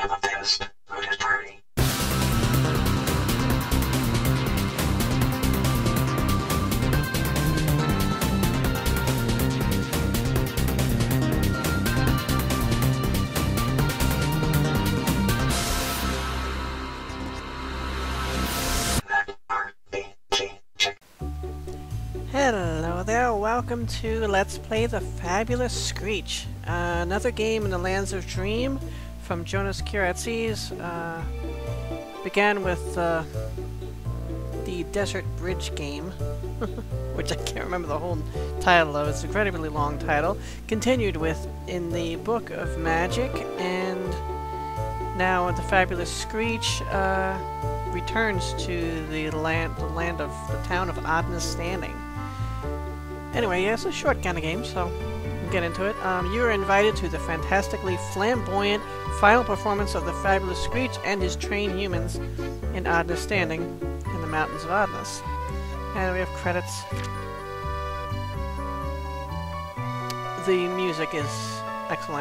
Hello there, welcome to Let's Play the Fabulous Screech. Another game in the Lands of Dream from Jonas Kyratzes. Began with the Desert Bridge game, which I can't remember the whole title of. It's an incredibly long title. Continued with in the Book of Magic, and now the Fabulous Screech returns to the town of Oddness Standing. Anyway, yeah, it's a short kind of game, so we'll get into it. You are invited to the fantastically flamboyant final performance of the Fabulous Screech and his trained humans in Oddness Standing in the Mountains of Oddness. And we have credits. The music is excellent.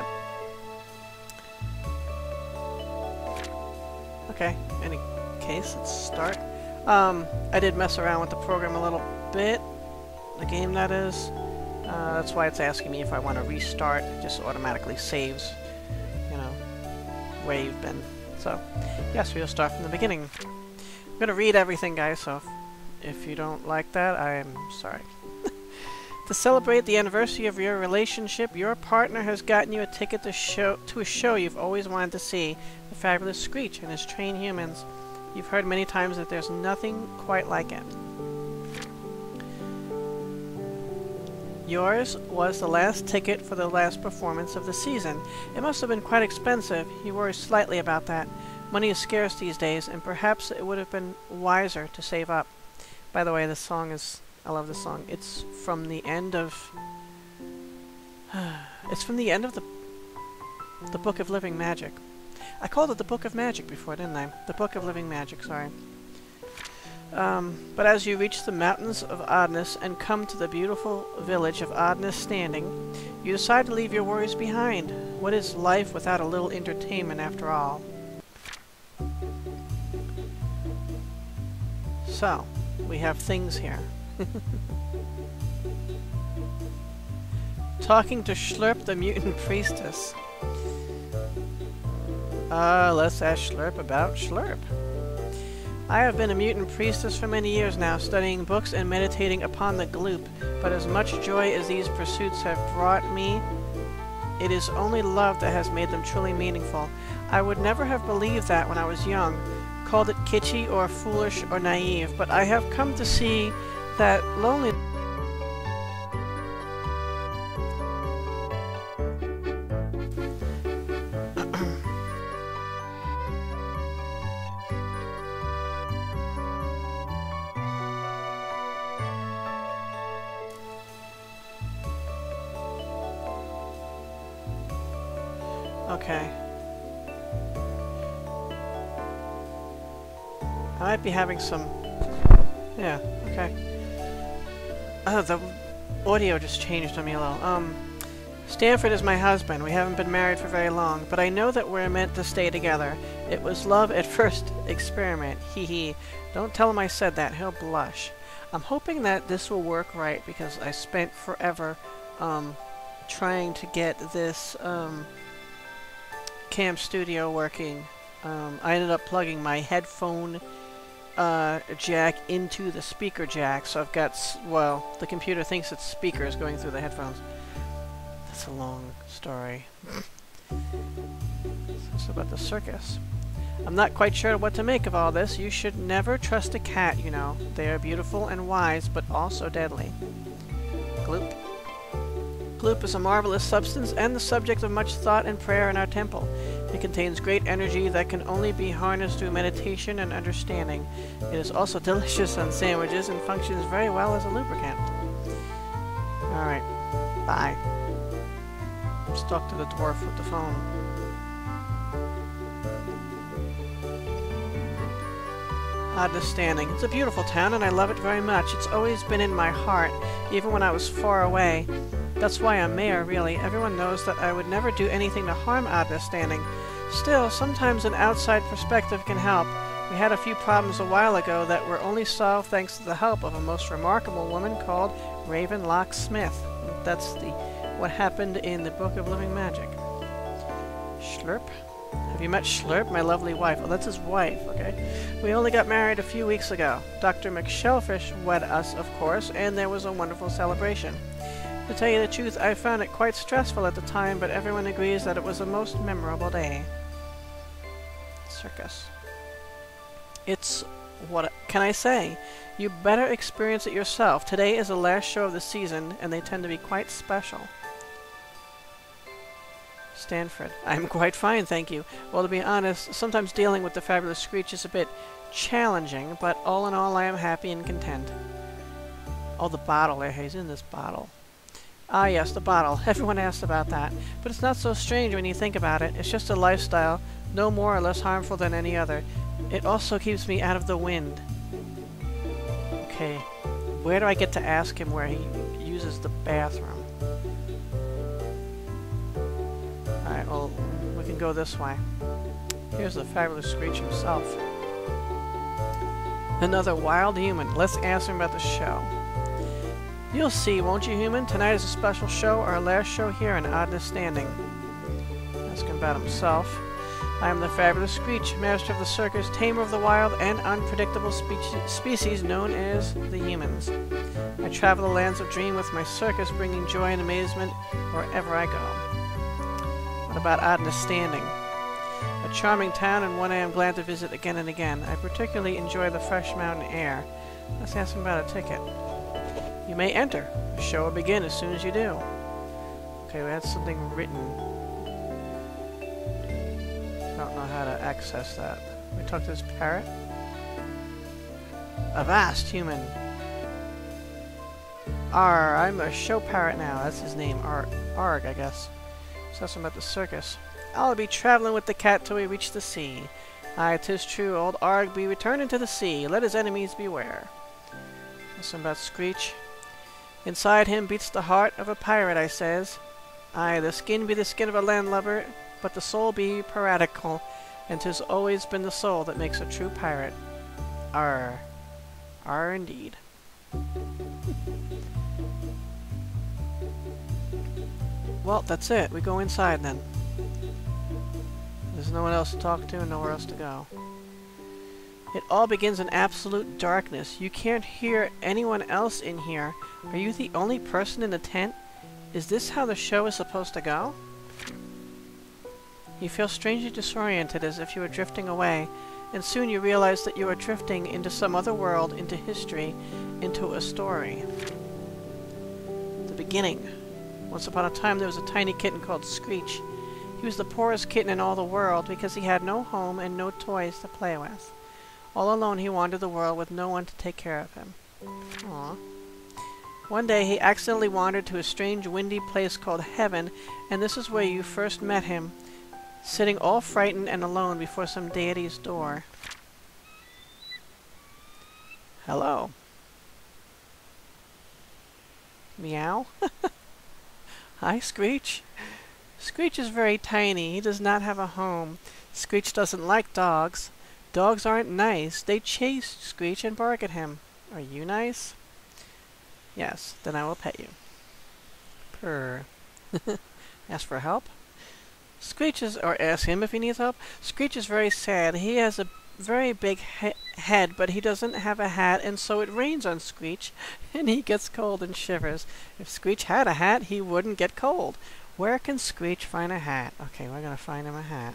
Okay, in any case, let's start. I did mess around with the program a little bit. The game, that is. That's why it's asking me if I want to restart. It just automatically saves, you know, where you've been. So, yes, we'll start from the beginning. I'm going to read everything, guys, so if you don't like that, I'm sorry. To celebrate the anniversary of your relationship, your partner has gotten you a ticket to a show you've always wanted to see, The Fabulous Screech and his trained humans. You've heard many times that there's nothing quite like it. Yours was the last ticket for the last performance of the season. It must have been quite expensive. He worries slightly about that. Money is scarce these days, and perhaps it would have been wiser to save up. By the way, this song is... I love this song. It's from the end of... it's from the end of the Book of Living Magic. I called it the Book of Magic before, didn't I? The Book of Living Magic, sorry. But as you reach the Mountains of Oddness and come to the beautiful village of Oddness Standing, you decide to leave your worries behind. What is life without a little entertainment after all? So, we have things here. Talking to Schlurp, the mutant priestess. Let's ask Schlurp about Schlurp. I have been a mutant priestess for many years now, studying books and meditating upon the gloop, but as much joy as these pursuits have brought me, it is only love that has made them truly meaningful. I would never have believed that when I was young, called it kitschy or foolish or naive, but I have come to see that loneliness Okay. I might be having some... Yeah, okay. Oh, the audio just changed on me a little. Stanford is my husband. We haven't been married for very long, but I know that we're meant to stay together. It was love at first experiment. Hee hee. Don't tell him I said that. He'll blush. I'm hoping that this will work right, because I spent forever, trying to get this, Cam Studio working. I ended up plugging my headphone jack into the speaker jack, so I've got, well, the computer thinks it's speakers going through the headphones. That's a long story. It's about the circus. I'm not quite sure what to make of all this. You should never trust a cat, you know. They are beautiful and wise, but also deadly. Gloop. Gloop is a marvelous substance and the subject of much thought and prayer in our temple. It contains great energy that can only be harnessed through meditation and understanding. It is also delicious on sandwiches and functions very well as a lubricant. Alright, bye. I'm stuck to the dwarf with the phone. Oddness Standing. It's a beautiful town and I love it very much. It's always been in my heart, even when I was far away. That's why I'm mayor, really. Everyone knows that I would never do anything to harm Oddness Standing. Still, sometimes an outside perspective can help. We had a few problems a while ago that were only solved thanks to the help of a most remarkable woman called Raven Locksmith. That's what happened in the Book of Living Magic. Schlurp? Have you met Schlurp, my lovely wife? Oh, that's his wife, okay. We only got married a few weeks ago. Dr. McShellfish wed us, of course, and there was a wonderful celebration. To tell you the truth, I found it quite stressful at the time, but everyone agrees that it was a most memorable day. Circus. It's... what can I say? You better experience it yourself. Today is the last show of the season, and they tend to be quite special. Stanford. I'm quite fine, thank you. Well, to be honest, sometimes dealing with the Fabulous Screech is a bit challenging, but all in all I am happy and content. Oh, the bottle. He's in this bottle. Ah, yes, the bottle. Everyone asked about that. But it's not so strange when you think about it. It's just a lifestyle, no more or less harmful than any other. It also keeps me out of the wind. Okay, where do I get to ask him where he uses the bathroom? Alright, well, we can go this way. Here's the Fabulous Screech himself. Another wild human. Let's ask him about the show. You'll see, won't you, human? Tonight is a special show, our last show here in Oddness Standing. Ask him about himself. I am the Fabulous Screech, master of the circus, tamer of the wild and unpredictable species known as the humans. I travel the lands of dream with my circus, bringing joy and amazement wherever I go. What about Oddness Standing? A charming town and one I am glad to visit again and again. I particularly enjoy the fresh mountain air. Let's ask him about a ticket. You may enter. The show will begin as soon as you do. Okay, we had something written. I don't know how to access that. Can we talk to this parrot? Avast, human! I'm a show parrot now. That's his name. Arg, I guess. So something about the circus. I'll be traveling with the cat till we reach the sea. Aye, 'tis true, old Arg be returning to the sea. Let his enemies beware. Something about Screech. Inside him beats the heart of a pirate, I says. Aye, the skin be the skin of a landlubber, but the soul be piratical, and 'tis always been the soul that makes a true pirate. Arr. Arr indeed. Well, that's it. We go inside then. There's no one else to talk to and nowhere else to go. It all begins in absolute darkness. You can't hear anyone else in here. Are you the only person in the tent? Is this how the show is supposed to go? You feel strangely disoriented, as if you were drifting away, and soon you realize that you are drifting into some other world, into history, into a story. The beginning. Once upon a time there was a tiny kitten called Screech. He was the poorest kitten in all the world because he had no home and no toys to play with. All alone he wandered the world with no one to take care of him. Aww. One day he accidentally wandered to a strange windy place called Heaven, and this is where you first met him, sitting all frightened and alone before some deity's door. Hello. Meow? Hi, Screech. Screech is very tiny. He does not have a home. Screech doesn't like dogs. Dogs aren't nice. They chase Screech and bark at him. Are you nice? Yes, then I will pet you. Purr. Ask for help? Screech is, or ask him if he needs help. Screech is very sad. He has a very big head, but he doesn't have a hat, and so it rains on Screech, and he gets cold and shivers. If Screech had a hat, he wouldn't get cold. Where can Screech find a hat? Okay, we're gonna find him a hat.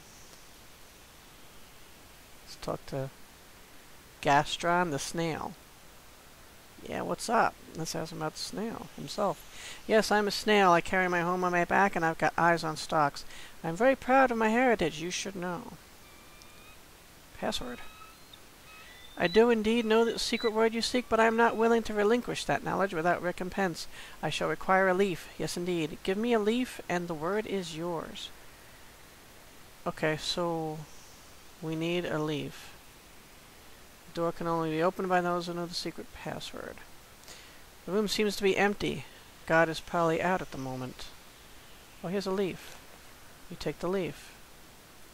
Let's talk to Gastron the snail. Yeah, what's up? Let's ask him about the snail himself. Yes, I'm a snail. I carry my home on my back, and I've got eyes on stalks. I'm very proud of my heritage. You should know. Password. I do indeed know the secret word you seek, but I am not willing to relinquish that knowledge without recompense. I shall require a leaf. Yes, indeed. Give me a leaf, and the word is yours. Okay, so we need a leaf. The door can only be opened by those who know the secret password. The room seems to be empty. God is probably out at the moment. Oh, here's a leaf. You take the leaf.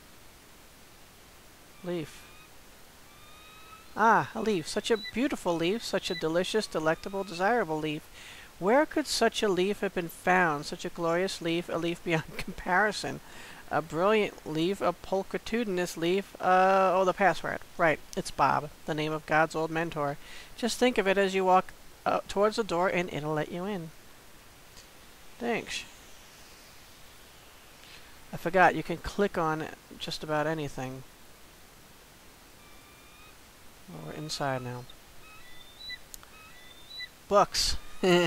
Leaf. Ah, a leaf. Such a beautiful leaf. Such a delicious, delectable, desirable leaf. Where could such a leaf have been found? Such a glorious leaf, a leaf beyond comparison. A brilliant leaf, a pulchritudinous leaf. Oh, the password. Right, it's Bob, the name of God's old mentor. Just think of it as you walk towards the door and it'll let you in. Thanks. I forgot, you can click on just about anything. Well, we're inside now. Books.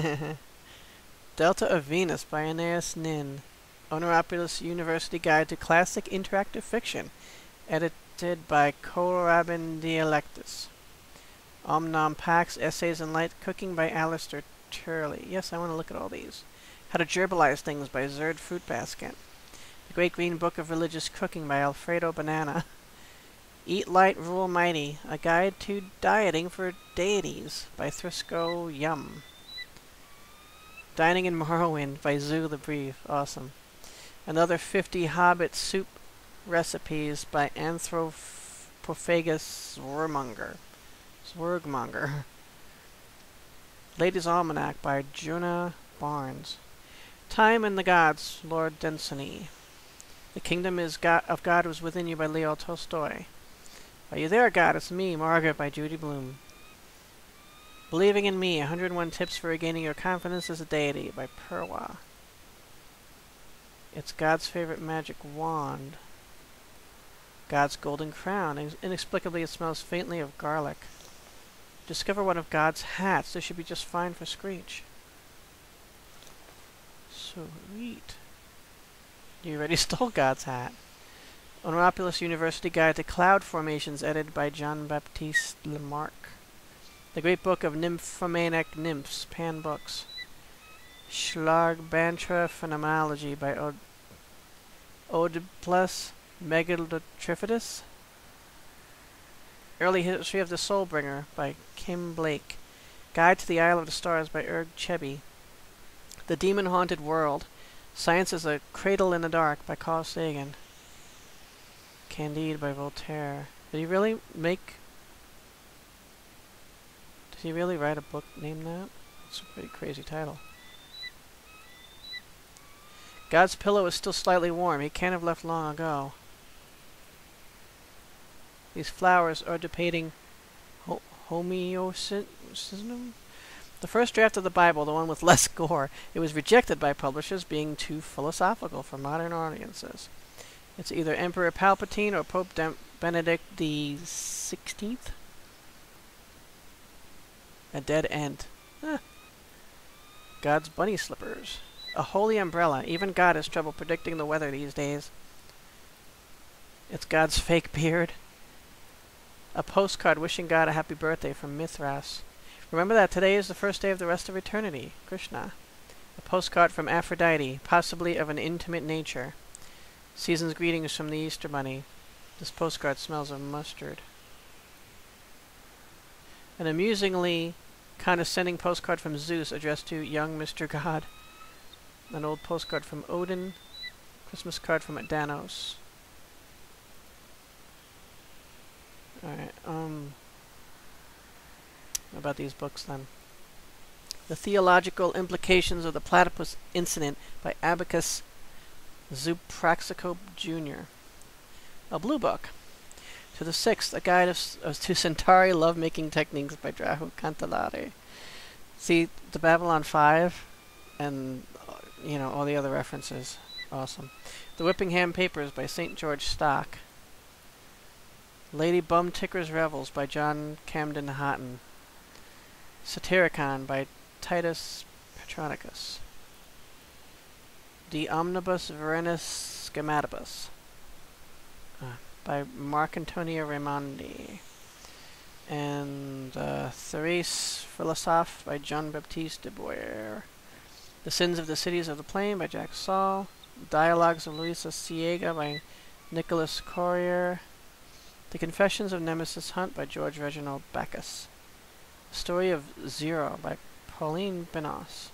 Delta of Venus by Aeneas Nin. Honoropoulos University Guide to Classic Interactive Fiction. Edited by Korabin Dialectus. Om Pax Essays in Light Cooking by Alistair Turley. Yes, I want to look at all these. How to Gerbalize Things by Zerd Fruitbasket. The Great Green Book of Religious Cooking by Alfredo Banana. Eat Light, Rule Mighty. A Guide to Dieting for Deities by Thrisco Yum. Dining in Morrowind by Zoo the Brief. Awesome. Another 50 Hobbit Soup Recipes by Anthropophagus Zwergmonger. Ladies' Almanac by Jonah Barnes. Time and the Gods, Lord Densony. The Kingdom of God was within you by Leo Tolstoy. Are you there, God? It's me, Margaret, by Judy Blume. Believing in Me, 101 Tips for Regaining Your Confidence as a Deity, by Perwa. It's God's Favorite Magic Wand. God's Golden Crown. Inexplicably, it smells faintly of garlic. Discover one of God's hats. This should be just fine for Screech. Sweet. You already stole God's hat. Honoropoulos University Guide to Cloud Formations, edited by Jean-Baptiste Lamarck. The Great Book of Nymphomaniac Nymphs, Pan Books. Schlagbantra Phenomenology by Oedipus Megalotriphidus. Early History of the Soulbringer by Kim Blake. Guide to the Isle of the Stars by Erg Chebby. The Demon-Haunted World. Science is a Cradle in the Dark by Carl Sagan. Candide by Voltaire. Did he really write a book named that? That's a pretty crazy title. God's pillow is still slightly warm. He can't have left long ago. These flowers are depicting homoeoticism. The first draft of the Bible, the one with less gore, it was rejected by publishers being too philosophical for modern audiences. It's either Emperor Palpatine or Pope Benedict the 16th. A dead end. God's bunny slippers. A holy umbrella. Even God has trouble predicting the weather these days. It's God's fake beard. A postcard wishing God a happy birthday from Mithras. Remember that today is the first day of the rest of eternity. Krishna. A postcard from Aphrodite, possibly of an intimate nature. Season's greetings from the Easter Bunny. This postcard smells of mustard. An amusingly condescending postcard from Zeus addressed to young Mr. God. An old postcard from Odin. Christmas card from Adanos. Alright, what about these books then? The Theological Implications of the Platypus Incident by Abacus Zupraxico Jr. A blue book. To the Sixth, a guide to Centauri lovemaking techniques by Drahu Cantillari. See, the Babylon 5 and, all the other references. Awesome. The Whippingham Papers by St. George Stock. Lady Bumticker's Revels by John Camden Houghton. Satyricon by Titus Petronicus. De Omnibus Verenus Schematibus by Marcantonio Raimondi. And Thérèse Philosophe by Jean-Baptiste de Boyer. The Sins of the Cities of the Plain by Jack Saul. Dialogues of Luisa Siega by Nicholas Corrier. The Confessions of Nemesis Hunt by George Reginald Backus. The Story of Zero by Pauline Benos.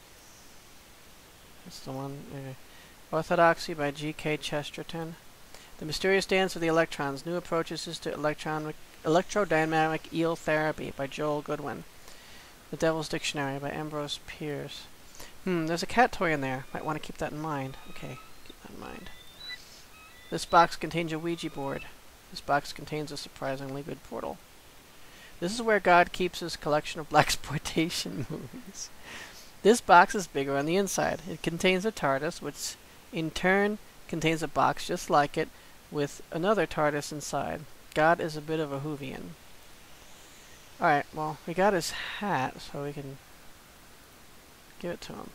That's the one. Orthodoxy by G.K. Chesterton. The mysterious dance of the electrons. New approaches to electrodynamic eel therapy by Joel Goodwin. The Devil's Dictionary by Ambrose Pierce. There's a cat toy in there. Might want to keep that in mind. Okay, keep that in mind. This box contains a Ouija board. This box contains a surprisingly good portal. This is where God keeps his collection of blaxploitation movies. This box is bigger on the inside. It contains a TARDIS, which in turn contains a box just like it with another TARDIS inside. God is a bit of a Whovian. Alright, well, we got his hat, so we can give it to him.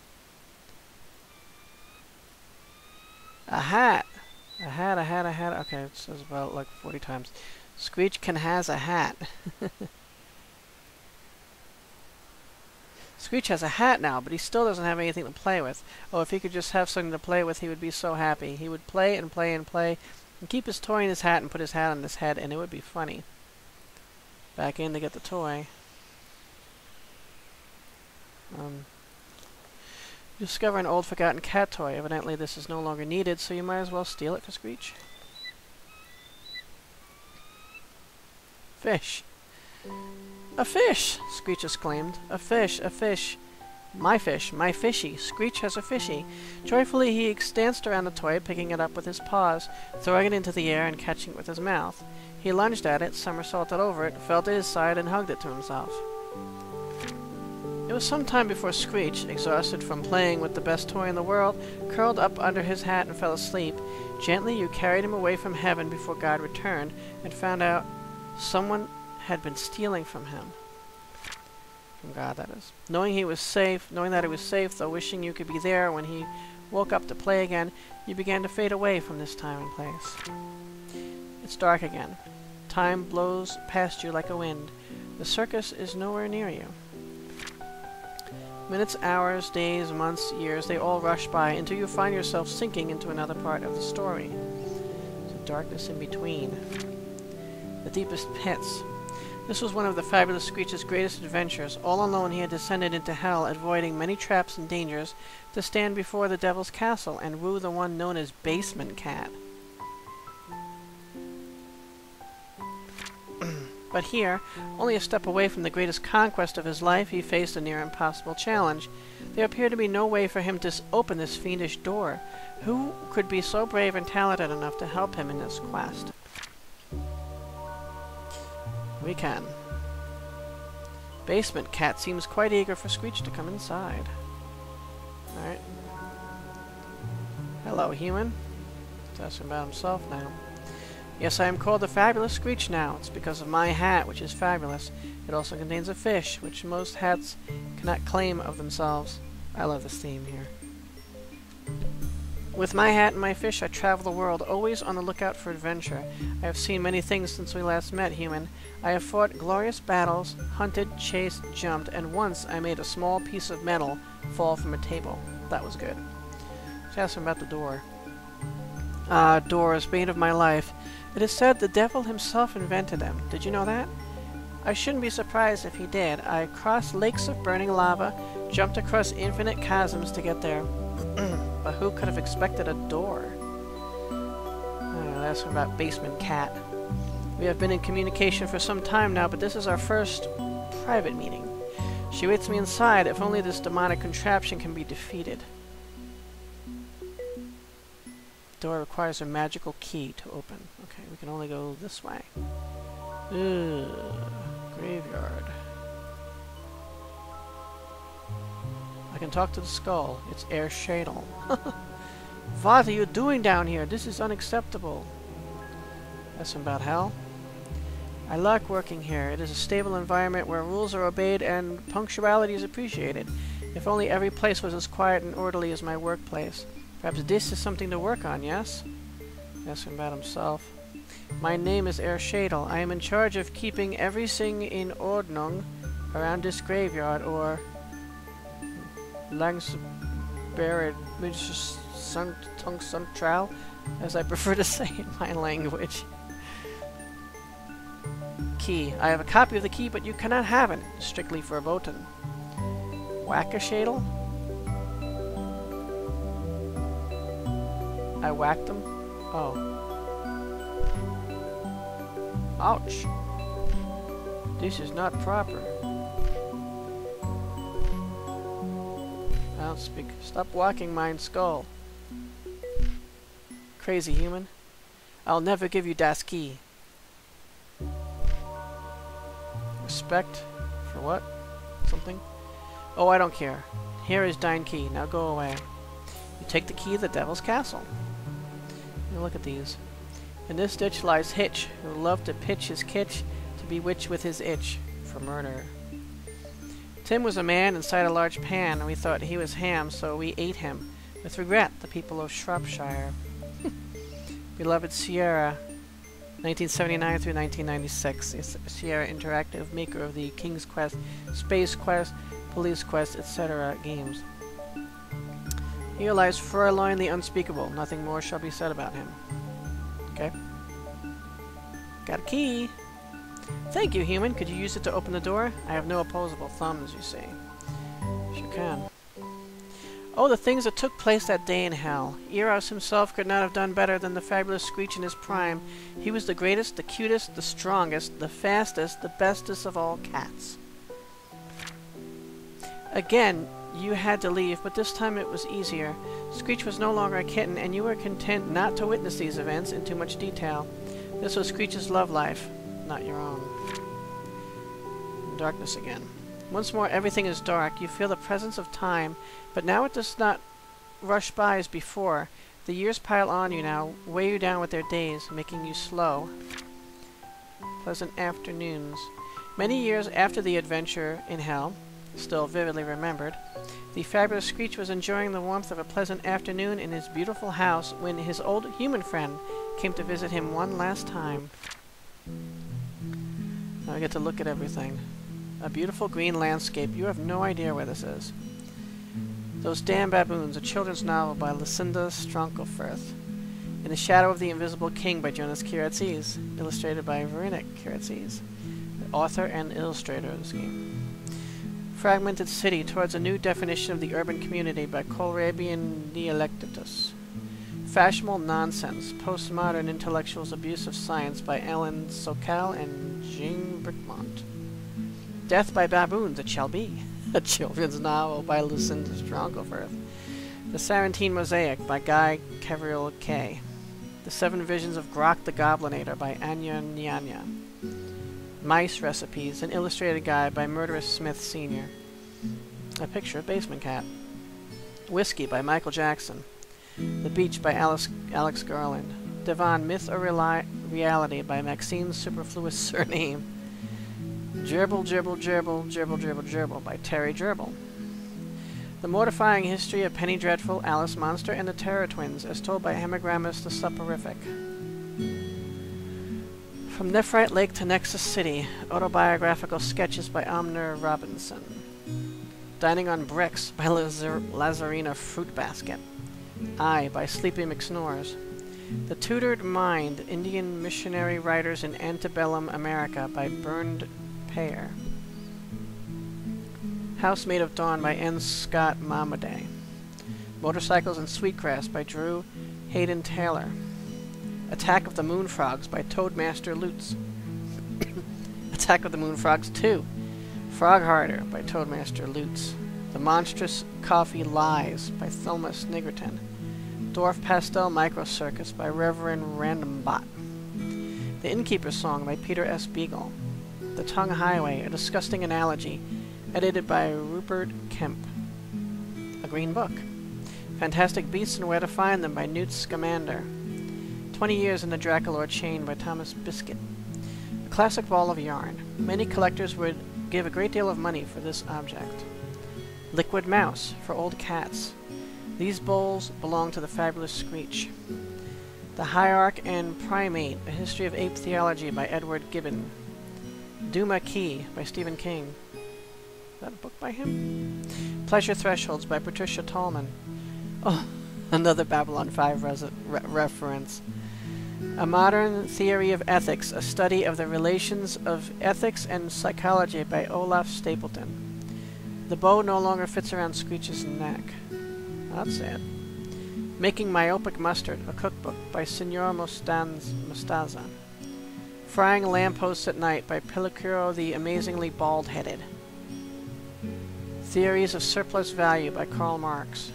A hat! A hat, a hat, a hat. Okay, it says about like 40 times. Screech has a hat. Screech has a hat now, but he still doesn't have anything to play with. Oh, if he could just have something to play with, he would be so happy. He would play and play and play, and keep his toy in his hat and put his hat on his head, and it would be funny. Back in to get the toy. Discover an old forgotten cat toy. Evidently this is no longer needed, so you might as well steal it for Screech. Fish. A fish! Screech exclaimed. A fish, a fish. My fishy. Screech has a fishy. Joyfully he danced around the toy, picking it up with his paws, throwing it into the air and catching it with his mouth. He lunged at it, somersaulted over it, fell to his side, and hugged it to himself. It was some time before Screech, exhausted from playing with the best toy in the world, curled up under his hat and fell asleep. Gently you carried him away from heaven before God returned, and found out someone had been stealing from him. From God, that is. Knowing that he was safe, though wishing you could be there when he woke up to play again, you began to fade away from this time and place. It's dark again. Time blows past you like a wind. The circus is nowhere near you. Minutes, hours, days, months, years, they all rush by until you find yourself sinking into another part of the story. There's a darkness in between. The deepest pits. This was one of the Fabulous Screech's greatest adventures. All alone he had descended into hell, avoiding many traps and dangers, to stand before the Devil's Castle and woo the one known as Basement Cat. But here, only a step away from the greatest conquest of his life, he faced a near impossible challenge. There appeared to be no way for him to open this fiendish door. Who could be so brave and talented enough to help him in this quest? We can. Basement Cat seems quite eager for Screech to come inside. Alright. Hello, human. He's asking about himself now. Yes, I am called the Fabulous Screech now. It's because of my hat, which is fabulous. It also contains a fish, which most hats cannot claim of themselves. I love this theme here. With my hat and my fish, I travel the world, always on the lookout for adventure. I have seen many things since we last met, human. I have fought glorious battles, hunted, chased, jumped, and once I made a small piece of metal fall from a table. That was good. Let's ask him about the door. Ah, doors, bane of my life. It is said the devil himself invented them. Did you know that? I shouldn't be surprised if he did. I crossed lakes of burning lava, jumped across infinite chasms to get there. But who could have expected a door? That's about Basement Cat. We have been in communication for some time now, but this is our first private meeting. She waits me inside. If only this demonic contraption can be defeated. The door requires a magical key to open. Okay, we can only go this way. Graveyard. I can talk to the skull. It's Herr Schädel. What are you doing down here? This is unacceptable. That's about hell. I like working here. It is a stable environment where rules are obeyed and punctuality is appreciated. If only every place was as quiet and orderly as my workplace. Perhaps this is something to work on, yes? Asking about himself. My name is Herr Schädel. I am in charge of keeping everything in Ordnung around this graveyard, or Langsberg Central, as I prefer to say in my language. Key. I have a copy of the key, but you cannot have it. Strictly verboten. Whack-a-Schädel? I whacked him? Oh. Ouch! This is not proper. I don't speak. Stop walking my skull. Crazy human. I'll never give you das key. Respect for what? Something? Oh, I don't care. Here is thine key. Now go away. You take the key to the devil's castle. Now look at these. In this ditch lies Hitch, who loved to pitch his kitch to bewitch with his itch for murder. Tim was a man inside a large pan, and we thought he was ham, so we ate him. With regret, the people of Shropshire. Beloved Sierra, 1979 through 1996. It's Sierra Interactive, maker of the King's Quest, Space Quest, Police Quest, etc. games. Here lies Fräulein the Unspeakable. Nothing more shall be said about him. Okay. Got a key. Thank you, human. Could you use it to open the door? I have no opposable thumbs, you see. Sure can. Oh, the things that took place that day in hell. Eros himself could not have done better than the Fabulous Screech in his prime. He was the greatest, the cutest, the strongest, the fastest, the bestest of all cats. Again, you had to leave, but this time it was easier. Screech was no longer a kitten, and you were content not to witness these events in too much detail. This was Screech's love life, not your own. Darkness again. Once more, everything is dark. You feel the presence of time, but now it does not rush by as before. The years pile on you now, weigh you down with their days, making you slow. Pleasant afternoons. Many years after the adventure in hell, still vividly remembered, the Fabulous Screech was enjoying the warmth of a pleasant afternoon in his beautiful house when his old human friend came to visit him one last time. Now we get to look at everything. A beautiful green landscape. You have no idea where this is. Those Damn Baboons, a children's novel by Lucinda Stronkelfirth. In the Shadow of the Invisible King by Jonas Kyratzes, illustrated by Verena Kyratzes, the author and illustrator of this game. Fragmented City, Towards a New Definition of the Urban Community by Kohlrabi Dialectitus. Fashionable Nonsense, Postmodern Intellectuals' Abuse of Science by Alan Sokal and Jean Brickmont. Death by Baboons, it shall be. A children's novel by Lucinda Stronkelfirth. The Sarantine Mosaic by Guy Caverill Kay. The Seven Visions of Grok the Goblinator by Anya Nyanya. Mice Recipes, an illustrated guide by Murderous Smith Sr. A picture of Basement Cat. Whiskey by Michael Jackson. The Beach by Alex Garland. Devon, Myth or Reality by Maxine's Superfluous Surname. Gerbil, Gerbil, Gerbil, Gerbil, Gerbil, Gerbil by Terry Gerbil. The Mortifying History of Penny Dreadful, Alice Monster, and the Terror Twins, as told by Hemigrammus the Soporific. From Nephrite Lake to Nexus City, autobiographical sketches by Amner Robinson. Dining on Bricks by Lazarina Fruit Basket. I by Sleepy McSnores. The Tutored Mind, Indian Missionary Writers in Antebellum America by Burned Payer. House Made of Dawn by N. Scott Mamadei. Motorcycles and Sweetgrass by Drew Hayden Taylor. Attack of the Moonfrogs by Toadmaster Lutz. Attack of the Moonfrogs 2. Frogharder by Toadmaster Lutz. The Monstrous Coffee Lies by Thelma Sniggerton. Dwarf Pastel Micro Circus by Reverend Randombot. The Innkeeper's Song by Peter S. Beagle. The Tongue Highway, a disgusting analogy, edited by Rupert Kemp. A Green Book. Fantastic Beasts and Where to Find Them by Newt Scamander. 20 Years in the Draculor Chain by Thomas Biscuit. A classic ball of yarn. Many collectors would give a great deal of money for this object. Liquid Mouse, for old cats. These bowls belong to the Fabulous Screech. The Hierarch and Primate, A History of Ape Theology by Edward Gibbon. Duma Key by Stephen King. Is that a book by him? Pleasure Thresholds by Patricia Tallman. Oh, another Babylon 5 reference. A Modern Theory of Ethics, a study of the relations of ethics and psychology by Olaf Stapleton. The bow no longer fits around Screech's neck. That's it. Making Myopic Mustard, a cookbook by Signor Mostaza. Frying Lampposts at Night by Pellicero the Amazingly Bald-Headed. Theories of Surplus Value by Karl Marx.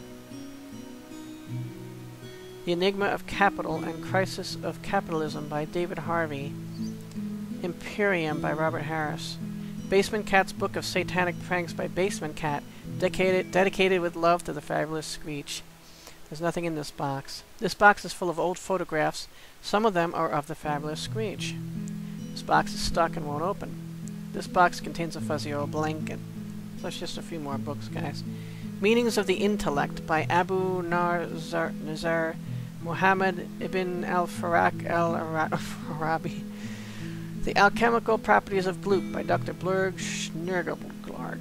The Enigma of Capital and Crisis of Capitalism by David Harvey. Imperium by Robert Harris. Basement Cat's Book of Satanic Pranks by Basement Cat, dedicated with love to the Fabulous Screech. There's nothing in this box. This box is full of old photographs. Some of them are of the Fabulous Screech. This box is stuck and won't open. This box contains a fuzzy old blanket. So that's just a few more books, guys. Meanings of the Intellect by Abu Nazar Muhammad ibn al-Faraq al-Arabi. The Alchemical Properties of Gloop by Dr. Blurg Schnurglarg.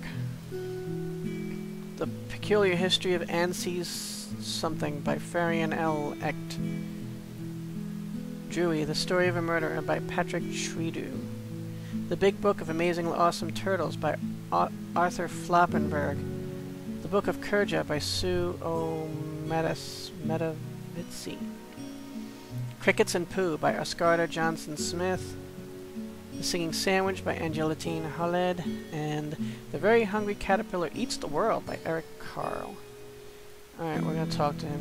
The Peculiar History of Ansie's Something by Farian L. Echt. Drewy, The Story of a Murderer by Patrick Schredu. The Big Book of Amazingly Awesome Turtles by Arthur Floppenberg. The Book of Kurja by Sue O. Medavitsi. Crickets and Pooh by Oscarda Johnson Smith. The Singing Sandwich by Angelatine Haled, and The Very Hungry Caterpillar Eats the World by Eric Carle. Alright, we're going to talk to him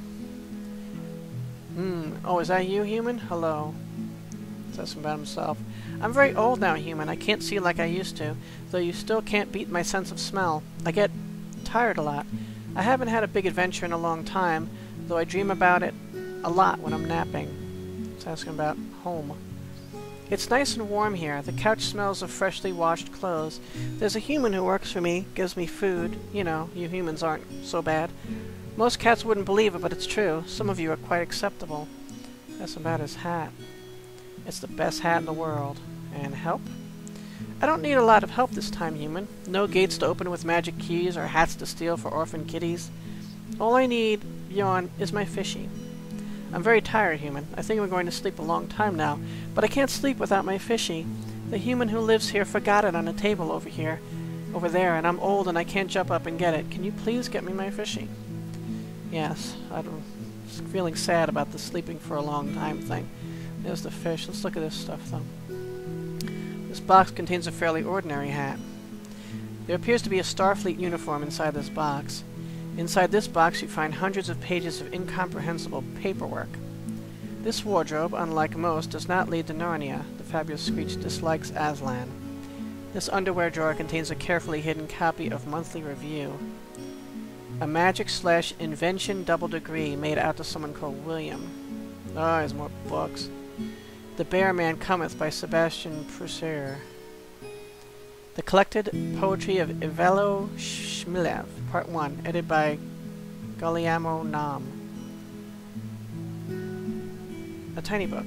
then. Oh, is that you, human? Hello. Says something about himself. I'm very old now, human. I can't see like I used to, though you still can't beat my sense of smell. I get tired a lot. I haven't had a big adventure in a long time, though I dream about it a lot when I'm napping. It's asking about home. It's nice and warm here. The couch smells of freshly washed clothes. There's a human who works for me, gives me food. You know, you humans aren't so bad. Most cats wouldn't believe it, but it's true. Some of you are quite acceptable. That's about his hat. It's the best hat in the world. And help? I don't need a lot of help this time, human. No gates to open with magic keys or hats to steal for orphan kitties. All I need, yawn, is my fishy. I'm very tired, human. I think I'm going to sleep a long time now, but I can't sleep without my fishy. The human who lives here forgot it on a table over there, and I'm old and I can't jump up and get it. Can you please get me my fishy? Yes, I'm feeling sad about the sleeping for a long time thing. There's the fish. Let's look at this stuff, though. This box contains a fairly ordinary hat. There appears to be a Starfleet uniform inside this box. Inside this box you find hundreds of pages of incomprehensible paperwork. This wardrobe, unlike most, does not lead to Narnia. The Fabulous Screech dislikes Aslan. This underwear drawer contains a carefully hidden copy of Monthly Review. A magic/invention double degree made out to someone called William. Oh, there's more books. The Bear Man Cometh by Sebastian Pruser. The Collected Poetry of Ivalo Shmilev, Part 1, edited by Guglielmo Nam. A tiny book.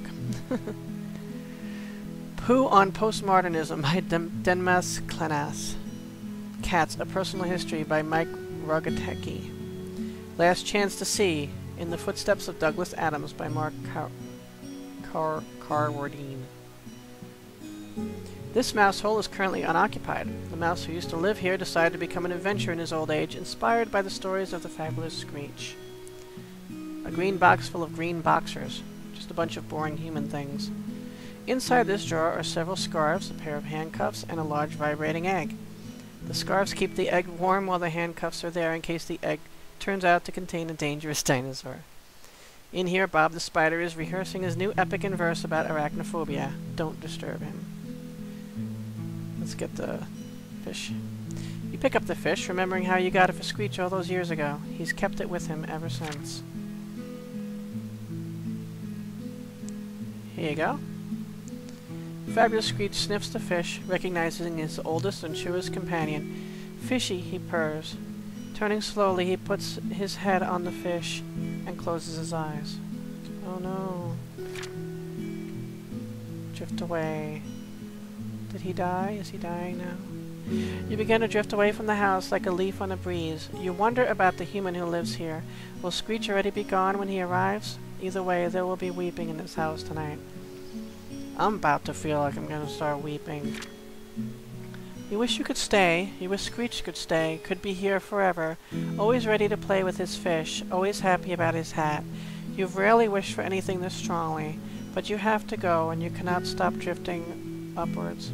Pooh on Postmodernism by Denmas Klanas. Cats, A Personal History by Mike Rogatecki. Last Chance to See, In the Footsteps of Douglas Adams by Mark Carwardine. This mouse hole is currently unoccupied. The mouse who used to live here decided to become an adventurer in his old age, inspired by the stories of the Fabulous Screech. A green box full of green boxers. Just a bunch of boring human things. Inside this drawer are several scarves, a pair of handcuffs, and a large vibrating egg. The scarves keep the egg warm while the handcuffs are there in case the egg turns out to contain a dangerous dinosaur. In here, Bob the Spider is rehearsing his new epic in verse about arachnophobia. Don't disturb him. Let's get the fish. You pick up the fish, remembering how you got it for Screech all those years ago. He's kept it with him ever since. Here you go. Fabulous Screech sniffs the fish, recognizing his oldest and truest companion. Fishy, he purrs. Turning slowly, he puts his head on the fish and closes his eyes. Oh no. Drift away. Did he die? Is he dying now? You begin to drift away from the house like a leaf on a breeze. You wonder about the human who lives here. Will Screech already be gone when he arrives? Either way, there will be weeping in this house tonight. I'm about to feel like I'm going to start weeping. You wish you could stay. You wish Screech could stay, could be here forever, always ready to play with his fish, always happy about his hat. You've rarely wished for anything this strongly. But you have to go, and you cannot stop drifting upwards.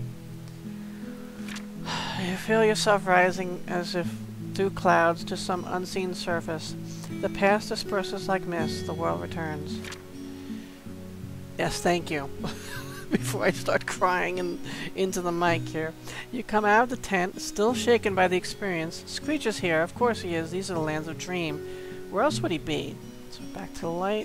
You feel yourself rising as if through clouds to some unseen surface. The past disperses like mist, the world returns. Yes, thank you. Before I start crying into the mic here. You come out of the tent, still shaken by the experience. Screech is here, of course he is. These are the lands of dream. Where else would he be? So back to the light.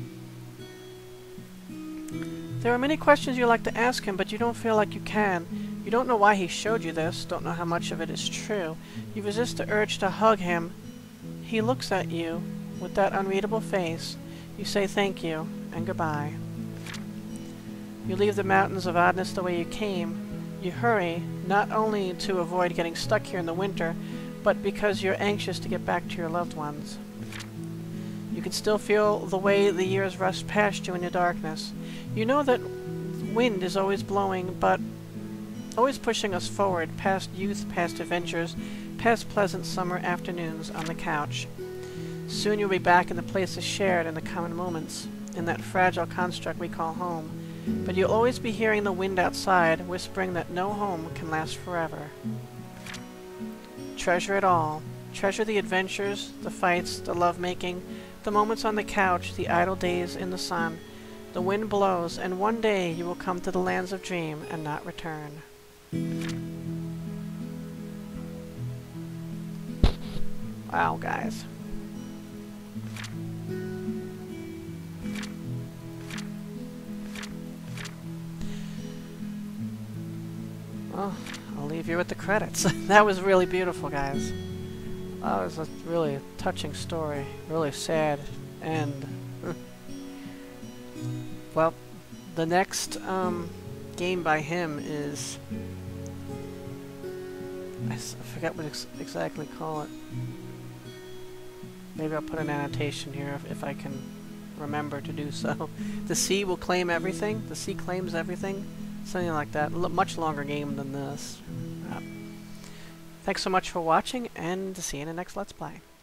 There are many questions you'd like to ask him, but you don't feel like you can. You don't know why he showed you this, don't know how much of it is true. You resist the urge to hug him. He looks at you with that unreadable face. You say thank you and goodbye. You leave the mountains of oddness the way you came. You hurry, not only to avoid getting stuck here in the winter, but because you're anxious to get back to your loved ones. You can still feel the way the years rush past you in the darkness. You know that wind is always blowing, but always pushing us forward, past youth, past adventures, past pleasant summer afternoons on the couch. Soon you'll be back in the places shared in the common moments, in that fragile construct we call home. But you'll always be hearing the wind outside, whispering that no home can last forever. Treasure it all. Treasure the adventures, the fights, the lovemaking, the moments on the couch, the idle days in the sun. The wind blows, and one day you will come to the lands of dream and not return. Wow, guys. Well, I'll leave you with the credits. That was really beautiful, guys. That was a really touching story. Really sad. And well, the next game by him is... I forget what exactly call it. Maybe I'll put an annotation here if I can remember to do so. The sea will claim everything. The sea claims everything. Something like that. Much longer game than this. Thanks so much for watching, and see you in the next Let's Play.